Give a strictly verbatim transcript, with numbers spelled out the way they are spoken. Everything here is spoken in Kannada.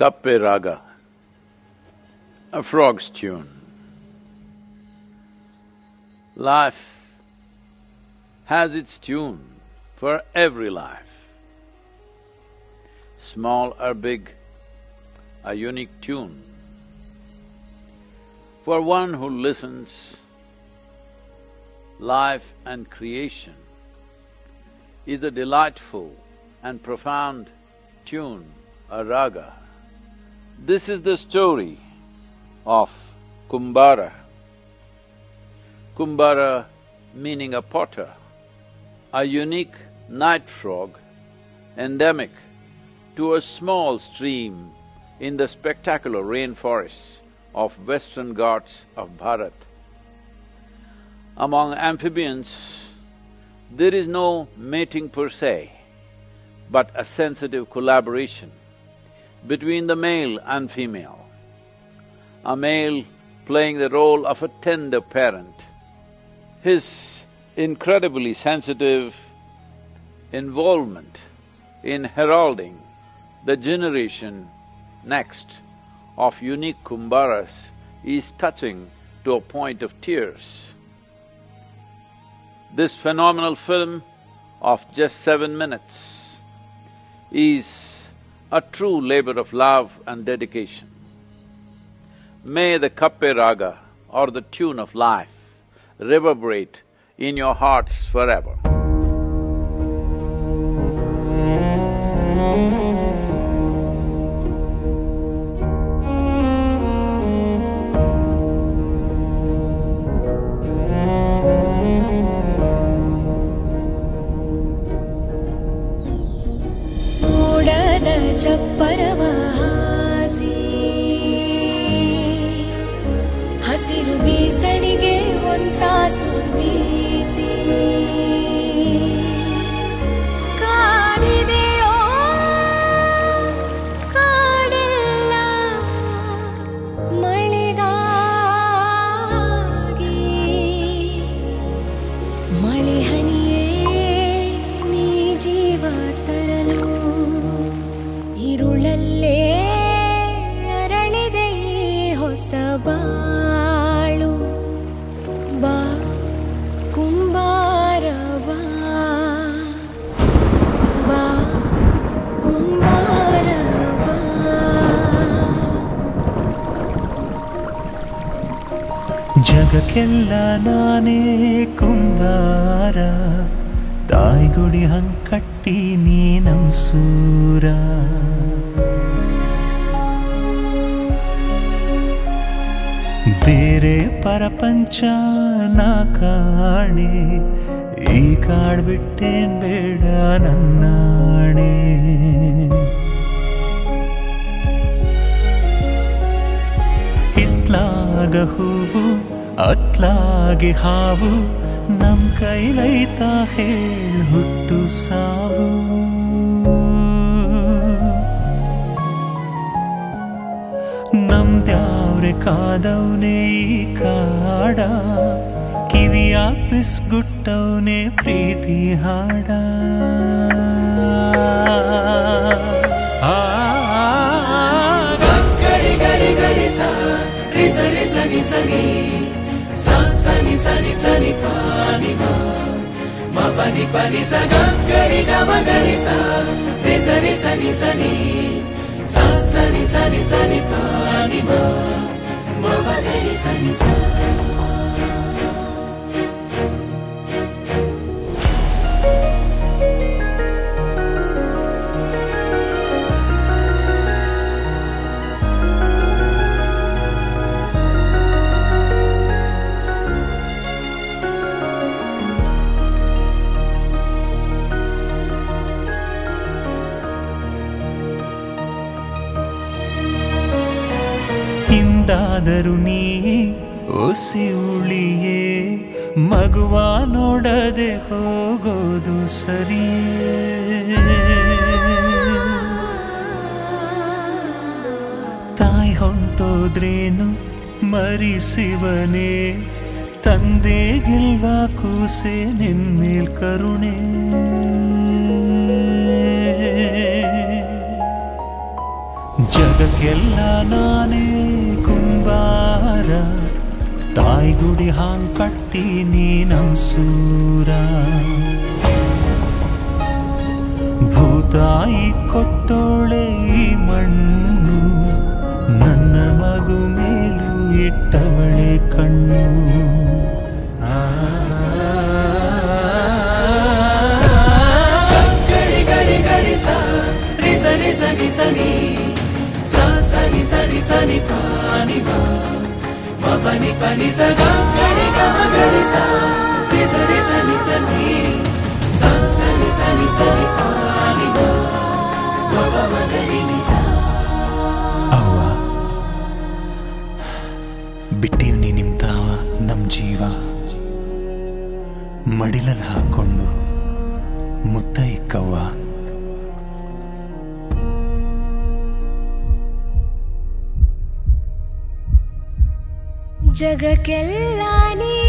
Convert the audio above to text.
Kappe Raga, a frog's tune. Life has its tune for every life. Small or big, a unique tune. For one who listens, life and creation is a delightful and profound tune, a raga. This is the story of Kumbara. Kumbara meaning a potter, a unique night frog endemic to a small stream in the spectacular rainforests of Western Ghats of Bharat. Among amphibians, there is no mating per se, but a sensitive collaboration between the male and female. A male playing the role of a tender parent. His incredibly sensitive involvement in heralding the generation next of unique Kumbaras is touching to a point of tears. This phenomenal film of just seven minutes is a true labor of love and dedication. May the Kappe Raga, or the tune of life, reverberate in your hearts forever. ಚಪ್ಪರವಹಾಸಿ ಹಸಿರು ಬೀಸಣಿಗೆ ಒಂತಾಸು ಬೀಸಿ ಕಾದಿದೆಯೋ ಕಾಡೆಲ್ಲ ಮಳೆಗಾಗಿ ಮಳೆ ಹನಿಯೇ ನೀ ಜೀವ ತರಲು ഇരുളല്ലേ ಅರಳಿದೆ ಹೊಸ ಬಾಳು ಬಾ ಕುಂಬಾರ ಬಾ ಬಾ ಕುಂಬಾರ ಬಾ ಜಗಕ್ಕೆಲ್ಲ ನಾನೇ ಕುಂಬಾರ ತಾಯ್ಗುಡಿ ಹಂಕಟ್ಟಿ ನೀ ನಮ್ ಸೂರ ಬೇರೆ ಪರಪಂಚ ನಾ ಕಾಣೆ ಈ ಕಾಡ್ ಬಿಟ್ಟೇನ್ ಬೇಡ ನನ್ನಾಣೆ ಇತ್ಲಾಗ ಹೂವು ಅತ್ಲಾಗೆ ಹಾವು ನಮ್ ಕೈಲೈತಾ ಹೇಳ್ ಹುಟ್ಟು ಸಾವು ನಮ್ದ್ಯಾವ್ರೆ ಕಾದವ್ನೆ ಈ ಕಾಡ ಕಿವಿಯ ಪಿಸ್ಗುಟ್ಟವ್ನೆ ಪ್ರೀತಿ ಹಾಡ ಗರಿ ಗರಿ ಗರಿ ಸ ರಿ ಸರಿ ಸನಿ ಸನಿ ಸ ಸನಿ ಸನಿ ಸನಿ ಪಾನಿ ಮಾ ಮ ಪನಿ ಪನಿ ಸ ಗರಿ ಗ ಮ ಗರಿ ಸ ರಿ ಸರಿ ಸನಿ ಸನಿ ಸ ಸನಿ ಸನಿ ಸನಿ ಪಾನಿ ಮಾ ಮ ಪ ಗರಿ ಸನಿ ಸ ಹಿಂದಾದರೂ ನೀ ಒಸಿ ಉಳಿಯೇ ಮಗುವ ನೋಡದೆ ಹೋಗೋದು ಸರಿಯೇ ತಾಯಿ ಹೊಂಟೋದ್ರೇನು ಮರಿಸಿವನೇ ತಂದೆ ಗಿಲ್ವಾ ಕೂಸೆ ನಿನ್ಮೇಲ್ ಕರುಣೆ ಜಗಕ್ಕೆಲ್ಲ ನಾನೇ ಕುಂಬಾರ ತಾಯಿ ಗುಡಿ ಹಾಂಗ್ ಕಟ್ತೀನಿ ನಮ್ಸೂರ ಭೂತಾಯಿ ಕೊಟ್ಟೋಳೆ ಈ ಮಣ್ಣು ನನ್ನ ಮಗು ಮೇಲೂ ಇಟ್ಟವಳೆ ಕಣ್ಣು ಗರಿ ಗರಿ ಗರಿ ಸಾ ರಿ ಸರಿ ಸನಿ ಸನಿ ಸಾ ಸನಿ ಸನಿ ಸನಿ ಪಾನಿ ಬಾ ಮ ಪನಿ ಪನಿ ಸ ಗ ಗರಿ ಗ ಮ ಗರಿ ಸಾ ರಿ ಸರಿ ಸನಿ ಸನಿ ಸಾ ಸನಿ ಸನಿ ಸನಿ ಪಾನಿ ಬಾ ಮ ಪ ಮ ಗರಿ ನಿ ಸಾ ಅವ್ವ ಬಿಟ್ಟಿವ್ನಿ ನಿಮ್ ತಾವ ನಮ್ ಜೀವ ಮಡಿಲಲ್ಲಿ ಹಾಕೊಂಡು ಮುತ್ತ ಇಕ್ಕವ್ವ ಜಗಕ್ಕೆಲ್ಲ ನೀ